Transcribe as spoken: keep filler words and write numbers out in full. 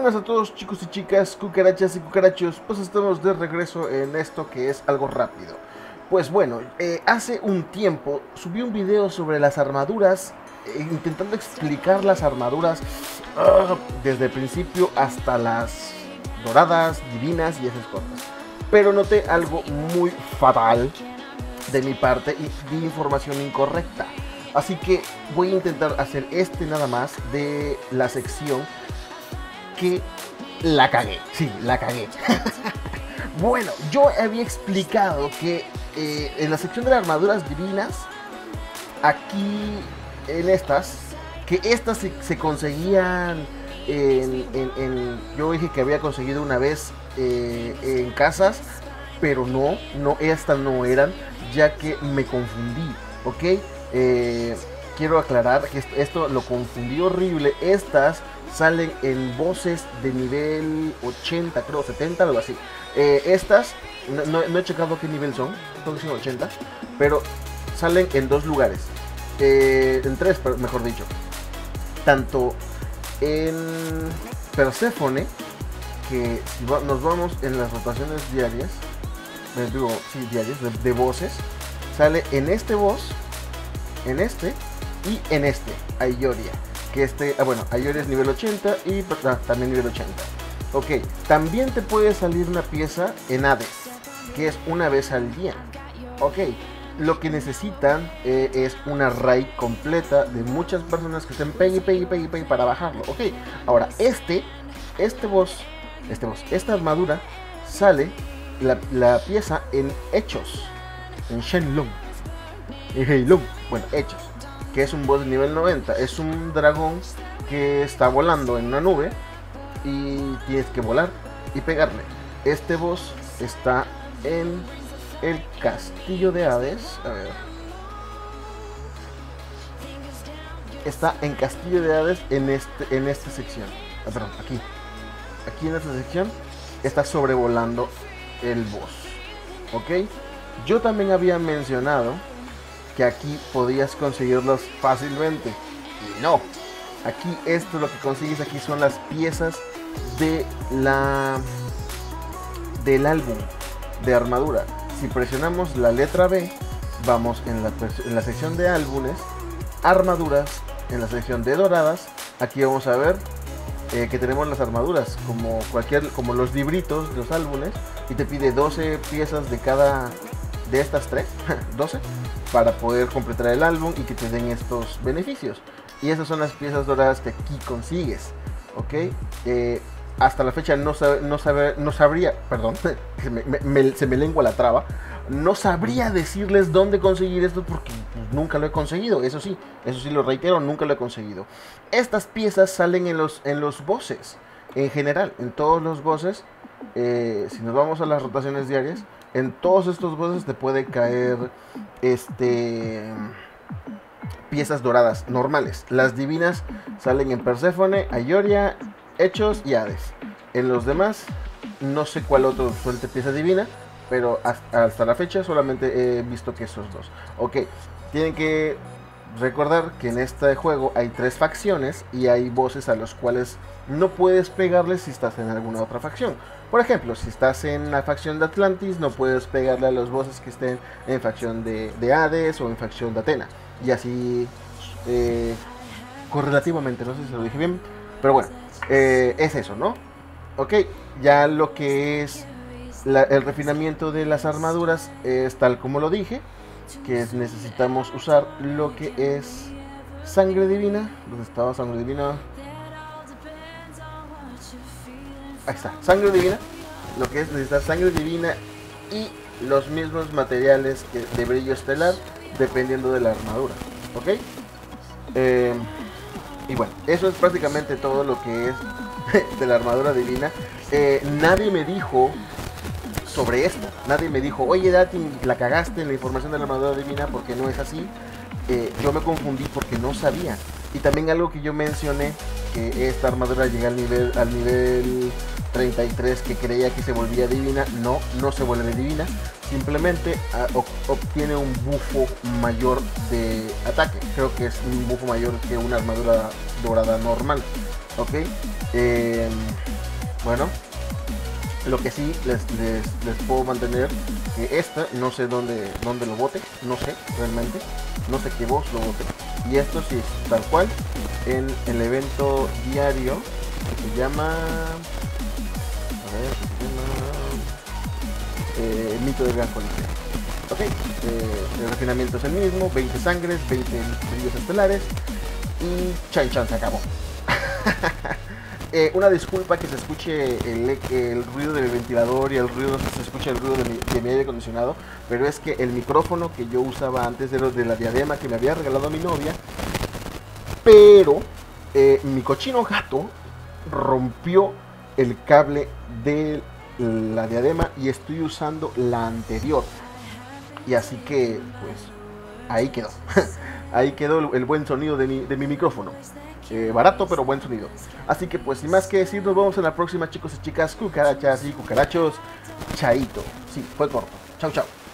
Buenas a todos, chicos y chicas, cucarachas y cucarachos. Pues estamos de regreso en esto que es algo rápido. Pues bueno, eh, hace un tiempo subí un video sobre las armaduras, eh, intentando explicar las armaduras uh, desde el principio hasta las doradas, divinas y esas cosas. Pero noté algo muy fatal de mi parte y di información incorrecta. Así que voy a intentar hacer este nada más de la sección que la cagué. Sí, la cagué. Bueno, yo había explicado que eh, en la sección de las armaduras divinas, aquí en estas, que estas se, se conseguían en, en, en, yo dije que había conseguido una vez eh, en casas, pero no, no, estas no eran, ya que me confundí, ¿ok? Eh, quiero aclarar que esto, esto lo confundí horrible. Estas salen en voces de nivel ochenta, creo, setenta, algo así. Eh, estas, no, no, no he checado qué nivel son, creo que son ochenta, pero salen en dos lugares, eh, en tres, mejor dicho. Tanto en Perséfone, que si va, nos vamos en las rotaciones diarias, eh, digo, sí, diarias, de, de voces, sale en este voz, en este y en este, Ayoria. Que este, ah, bueno, Ayoria es nivel ochenta y ah, también nivel ochenta. Ok, también te puede salir una pieza en Hades, que es una vez al día. Ok, lo que necesitan eh, es una raid completa de muchas personas que estén pegue, pegue, pegue, pegue para bajarlo. Ok, ahora este, este boss, este boss, esta armadura sale la, la pieza en Hechos, en Shenlong, en Heilong, bueno, Hechos, que es un boss de nivel noventa. Es un dragón que está volando en una nube y tienes que volar y pegarle. Este boss está en el castillo de Hades. A ver. Está en castillo de Hades en, este, en esta sección. Ah, perdón, aquí. Aquí en esta sección está sobrevolando el boss. Ok. Yo también había mencionado que aquí podías conseguirlos fácilmente, y no, aquí esto lo que consigues aquí son las piezas de la del álbum de armadura. Si presionamos la letra B, vamos en la, en la sección de álbumes, armaduras, en la sección de doradas. Aquí vamos a ver eh, que tenemos las armaduras como cualquier, como los libritos de los álbumes, y te pide doce piezas de cada de estas tres, doce, para poder completar el álbum y que te den estos beneficios. Y esas son las piezas doradas que aquí consigues, ok. Eh, hasta la fecha no, sabe, no, sabe, no sabría, perdón, me, me, me, se me lengua la traba, no sabría decirles dónde conseguir esto porque pues, nunca lo he conseguido. Eso sí, eso sí lo reitero, nunca lo he conseguido. Estas piezas salen en los, en los bosses, en general, en todos los bosses. Eh, si nos vamos a las rotaciones diarias, en todos estos bosses te puede caer este piezas doradas normales. Las divinas salen en Perséfone, Ayoria, Hechos y Hades. En los demás no sé cuál otro suelte pieza divina, pero hasta, hasta la fecha solamente he visto que esos dos. Ok, tienen que recordar que en este juego hay tres facciones y hay bosses a los cuales no puedes pegarles si estás en alguna otra facción. Por ejemplo, si estás en la facción de Atlantis, no puedes pegarle a los bosses que estén en facción de, de Hades o en facción de Atena. Y así eh, correlativamente, no sé si lo dije bien, pero bueno, eh, es eso, ¿no? Ok, ya lo que es la, el refinamiento de las armaduras es tal como lo dije, que es, necesitamos usar lo que es sangre divina. ¿Dónde estaba sangre divina? Ahí está, sangre divina. Lo que es necesitar sangre divina y los mismos materiales que de brillo estelar, dependiendo de la armadura, ¿ok? Eh, y bueno, eso es prácticamente todo lo que es de la armadura divina. Eh, nadie me dijo sobre esto, nadie me dijo, oye Dati, la cagaste en la información de la armadura divina porque no es así. Eh, yo me confundí porque no sabía. Y también algo que yo mencioné, que esta armadura llega al nivel al nivel treinta y tres, que creía que se volvía divina. No, no se vuelve divina, simplemente uh, obtiene un bufo mayor de ataque. Creo que es un bufo mayor que una armadura dorada normal, ok. Eh, Bueno, lo que sí les, les, les puedo mantener que esta, no sé dónde, dónde lo bote, no sé realmente, no sé qué voz lo bote. Y esto sí es tal cual en el evento diario que se llama... A ver, se llama... Eh, Mito del Gran Coliseo. Ok, eh, el refinamiento es el mismo, veinte sangres, veinte brillos estelares y chan chan se acabó. Eh, una disculpa que se escuche el, el ruido del ventilador y el ruido se escuche el ruido de mi, de mi aire acondicionado, pero es que el micrófono que yo usaba antes era de la diadema que me había regalado mi novia, pero eh, mi cochino gato rompió el cable de la diadema y estoy usando la anterior, y así que pues ahí quedó. Ahí quedó el, el buen sonido de mi, de mi micrófono. Eh, barato pero buen sonido. Así que pues sin más que decir, nos vemos en la próxima, chicos y chicas, cucarachas y cucarachos. Chaito. Sí, fue corto. Chau chau.